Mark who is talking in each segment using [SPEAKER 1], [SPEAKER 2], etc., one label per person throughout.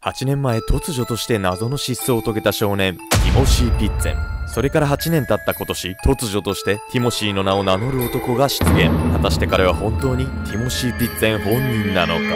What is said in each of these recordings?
[SPEAKER 1] 8年前突如として謎の失踪を遂げた少年、ティモシー・ピッツェン。それから8年経った今年、突如としてティモシーの名を名乗る男が出現。果たして彼は本当にティモシー・ピッツェン本人なのか。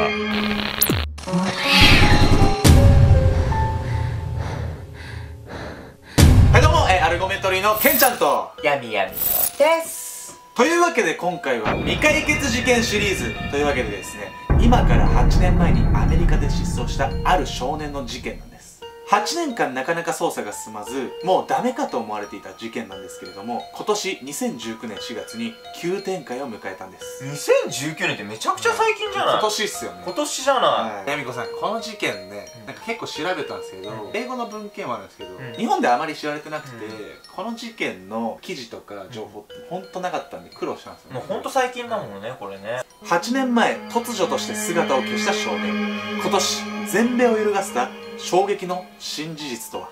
[SPEAKER 2] はいどうも、アルゴメトリーのケンちゃんと
[SPEAKER 3] やみやみです
[SPEAKER 2] というわけで今回は未解決事件シリーズというわけでですね、今から8年前にアメリカで失踪したある少年の事件なんです。8年間なかなか捜査が進まず、もうダメかと思われていた事件なんですけれども、今年2019年4月に急展開を迎えたんです。
[SPEAKER 3] 2019年ってめちゃくちゃ最近じゃない？
[SPEAKER 2] 今年っすよね。
[SPEAKER 3] 今年じゃない。
[SPEAKER 2] やみこさん、この事件ね、なんか結構調べたんですけど、英語の文献はあるんですけど、日本であまり知られてなくて、この事件の記事とか情報ってほんとなかったんで苦労したんですよね。
[SPEAKER 3] もうほんと最近だもんね、これね。
[SPEAKER 2] 8年前、突如として姿を消した少年。今年、全米を揺るがせた衝撃の新事実とは。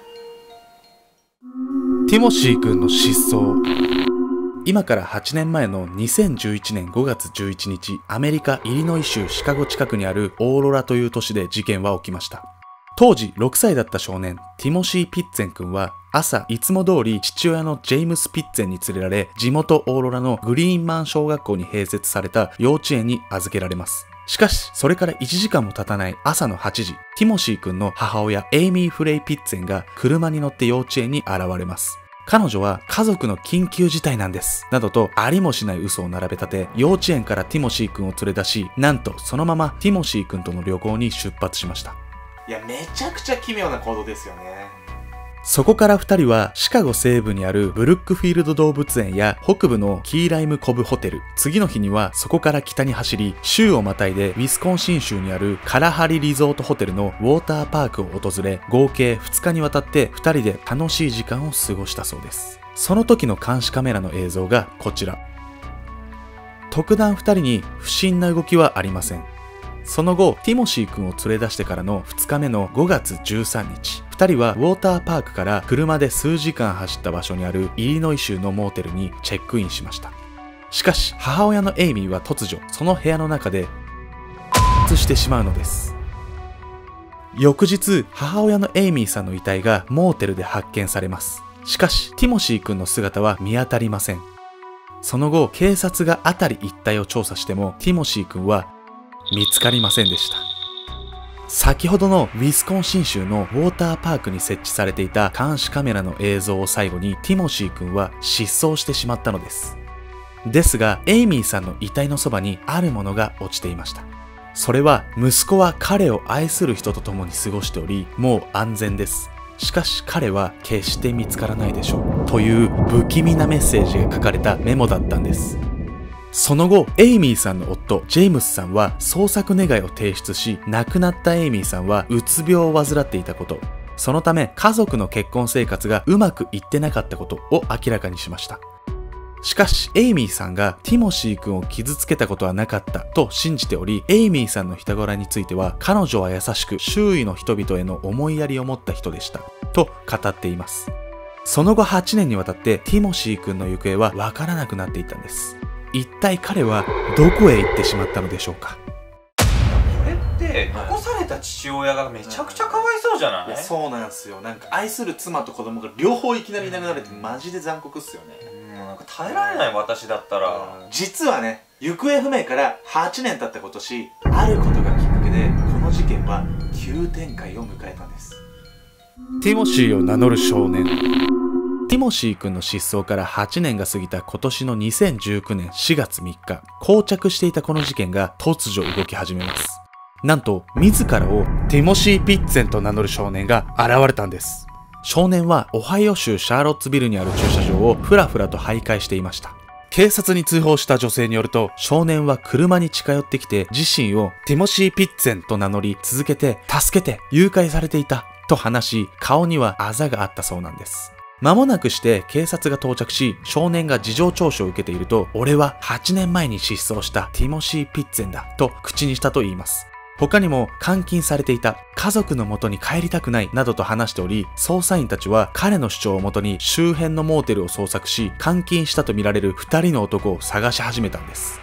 [SPEAKER 4] ティモシー君の失踪。今から8年前の2011年5月11日、アメリカ・イリノイ州シカゴ近くにあるオーロラという都市で事件は起きました。当時6歳だった少年、ティモシー・ピッツェン君は朝いつも通り父親のジェームス・ピッツェンに連れられ、地元オーロラのグリーンマン小学校に併設された幼稚園に預けられます。しかし、それから1時間も経たない朝の8時、ティモシー君の母親エイミー・フレイ・ピッツェンが車に乗って幼稚園に現れます。彼女は家族の緊急事態なんです。などとありもしない嘘を並べ立て、幼稚園からティモシー君を連れ出し、なんとそのままティモシー君との旅行に出発しました。
[SPEAKER 2] いや、めちゃくちゃ奇妙な行動ですよね。
[SPEAKER 4] そこから2人はシカゴ西部にあるブルックフィールド動物園や北部のキーライムコブホテル、次の日にはそこから北に走り、州をまたいでウィスコンシン州にあるカラハリリゾートホテルのウォーターパークを訪れ、合計2日にわたって2人で楽しい時間を過ごしたそうです。その時の監視カメラの映像がこちら。特段2人に不審な動きはありません。その後、ティモシー君を連れ出してからの2日目の5月13日、2人はウォーターパークから車で数時間走った場所にあるイリノイ州のモーテルにチェックインしました。しかし、母親のエイミーは突如、その部屋の中でしてしまうのです。翌日、母親のエイミーさんの遺体がモーテルで発見されます。しかし、ティモシー君の姿は見当たりません。その後、警察が辺り一帯を調査しても、ティモシー君は見つかりませんでした。先ほどのウィスコンシン州のウォーターパークに設置されていた監視カメラの映像を最後にティモシー君は失踪してしまったのです。ですが、エイミーさんの遺体のそばにあるものが落ちていました。それは、息子は彼を愛する人と共に過ごしており、もう安全です。しかし彼は決して見つからないでしょう。という不気味なメッセージが書かれたメモだったんです。その後、エイミーさんの夫、ジェームスさんは捜索願いを提出し、亡くなったエイミーさんはうつ病を患っていたこと、そのため家族の結婚生活がうまくいってなかったことを明らかにしました。しかし、エイミーさんがティモシー君を傷つけたことはなかったと信じており、エイミーさんの人柄については、彼女は優しく周囲の人々への思いやりを持った人でした、と語っています。その後8年にわたってティモシー君の行方はわからなくなっていったんです。一体彼はどこへ行ってしまったのでしょうか。
[SPEAKER 3] これって残された父親がめちゃくちゃかわいそうじゃない？
[SPEAKER 2] いや、そうなんですよ。なんか愛する妻と子供が両方いきなりいなくなるってマジで残酷っすよね。
[SPEAKER 3] なんか耐えられない、私だったら。
[SPEAKER 2] 実はね、行方不明から8年経った今年、あることがきっかけでこの事件は急展開を迎えたんです。
[SPEAKER 4] ティモシーを名乗る少年。ティモシー君の失踪から8年が過ぎた今年の2019年4月3日、膠着していたこの事件が突如動き始めます。なんと、自らをティモシー・ピッツェンと名乗る少年が現れたんです。少年はオハイオ州シャーロッツビルにある駐車場をふらふらと徘徊していました。警察に通報した女性によると、少年は車に近寄ってきて自身をティモシー・ピッツェンと名乗り、続けて助けて誘拐されていたと話し、顔にはあざがあったそうなんです。間もなくして警察が到着し、少年が事情聴取を受けていると、俺は8年前に失踪したティモシー・ピッツェンだと口にしたと言います。他にも監禁されていた、家族の元に帰りたくないなどと話しており、捜査員たちは彼の主張をもとに周辺のモーテルを捜索し、監禁したとみられる2人の男を探し始めたんです。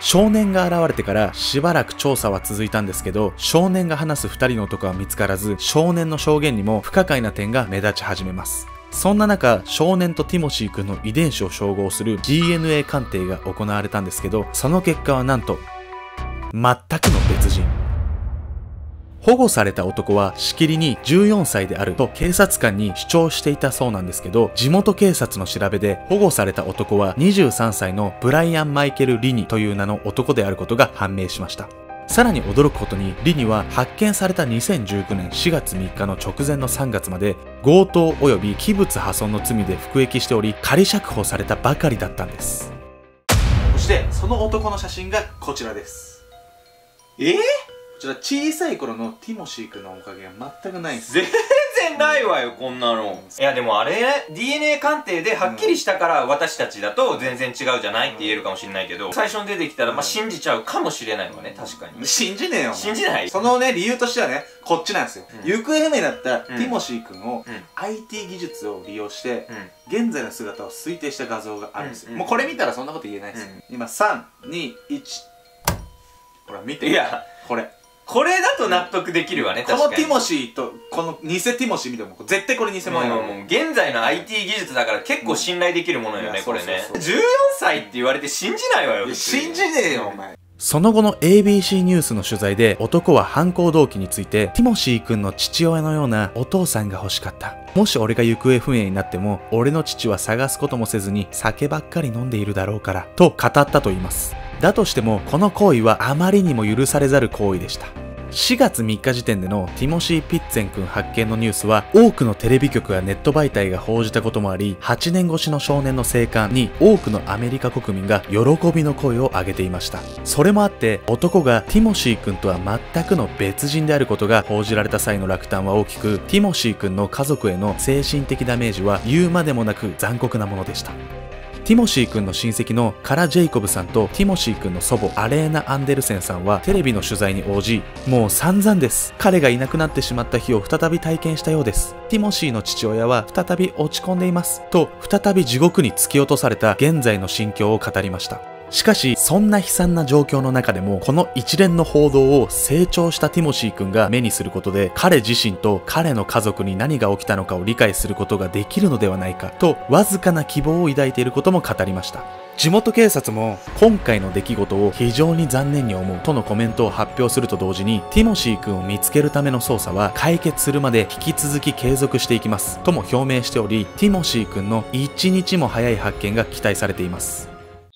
[SPEAKER 4] 少年が現れてからしばらく調査は続いたんですけど、少年が話す2人の男は見つからず、少年の証言にも不可解な点が目立ち始めます。そんな中、少年とティモシー君の遺伝子を照合する DNA 鑑定が行われたんですけど、その結果はなんと全くの別人。保護された男はしきりに14歳であると警察官に主張していたそうなんですけど、地元警察の調べで保護された男は23歳のブライアン・マイケル・リニという名の男であることが判明しました。さらに驚くことに、リニは発見された2019年4月3日の直前の3月まで強盗及び器物破損の罪で服役しており、仮釈放されたばかりだったんです。
[SPEAKER 2] そしてその男の写真がこちらです。こちら小さい頃のティモシー君のおかげは全くないんです。
[SPEAKER 3] 全然ないわよ、こんなの。いやでもあれ DNA 鑑定ではっきりしたから私たちだと全然違うじゃないって言えるかもしれないけど、最初に出てきたらまあ信じちゃうかもしれないわね。確かに
[SPEAKER 2] 信じねえよ。
[SPEAKER 3] 信じない。
[SPEAKER 2] そのね理由としてはね、こっちなんですよ。行方不明だったティモシー君を IT 技術を利用して現在の姿を推定した画像があるんですよ。もうこれ見たらそんなこと言えないですよ。今3、2、1。ほら見て。
[SPEAKER 3] いやこれだと納得できるわね。確かに
[SPEAKER 2] このティモシーとこの偽ティモシー見ても絶対これ偽物よ。
[SPEAKER 3] もう現在の IT 技術だから結構信頼できるものよね、これね。14歳って言われて信じないわよ。
[SPEAKER 2] 信じねえよお前。
[SPEAKER 4] その後の ABC ニュースの取材で、男は犯行動機について、ティモシー君の父親のようなお父さんが欲しかった。もし俺が行方不明になっても、俺の父は探すこともせずに酒ばっかり飲んでいるだろうから、と語ったと言います。だとしても、この行為はあまりにも許されざる行為でした。4月3日時点でのティモシー・ピッツェン君発見のニュースは、多くのテレビ局やネット媒体が報じたこともあり、8年越しの少年の生還に多くのアメリカ国民が喜びの声を上げていました。それもあって、男がティモシー君とは全くの別人であることが報じられた際の落胆は大きく、ティモシー君の家族への精神的ダメージは言うまでもなく残酷なものでした。ティモシー君の親戚のカラ・ジェイコブさんとティモシー君の祖母アレーナ・アンデルセンさんはテレビの取材に応じ、もう散々です。彼がいなくなってしまった日を再び体験したようです。ティモシーの父親は再び落ち込んでいます。と、再び地獄に突き落とされた現在の心境を語りました。しかし、そんな悲惨な状況の中でも、この一連の報道を成長したティモシー君が目にすることで、彼自身と彼の家族に何が起きたのかを理解することができるのではないかと、わずかな希望を抱いていることも語りました。地元警察も、今回の出来事を非常に残念に思うとのコメントを発表すると同時に、ティモシー君を見つけるための捜査は解決するまで引き続き継続していきますとも表明しており、ティモシー君の一日も早い発見が期待されています。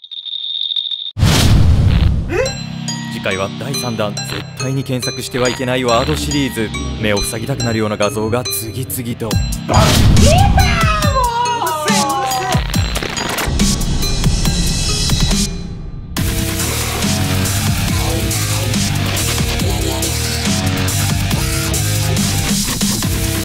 [SPEAKER 1] 次回は第3弾、絶対に検索してはいけないワードシリーズ。目を塞ぎたくなるような画像が次々と。